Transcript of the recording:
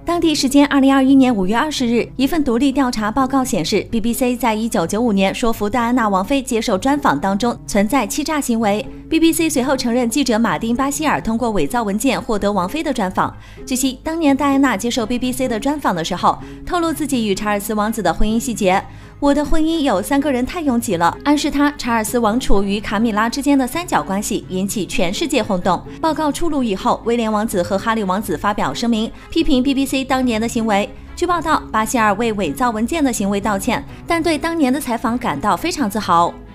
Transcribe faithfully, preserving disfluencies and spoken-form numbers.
当地时间二零二一年五月二十日，一份独立调查报告显示 ，B B C 在一九九五年说服戴安娜王妃接受专访当中存在欺诈行为。B B C 随后承认，记者马丁·巴希尔通过伪造文件获得王妃的专访。据悉，当年戴安娜接受 B B C 的专访的时候，透露自己与查尔斯王子的婚姻细节。我的婚姻有三个人太拥挤了，暗示他查尔斯王储与卡米拉之间的三角关系引起全世界轰动。报告出炉以后，威廉王子和哈利王子发表声明，批评 B B C 当年的行为。据报道，巴希尔为伪造文件的行为道歉，但对当年的采访感到非常自豪。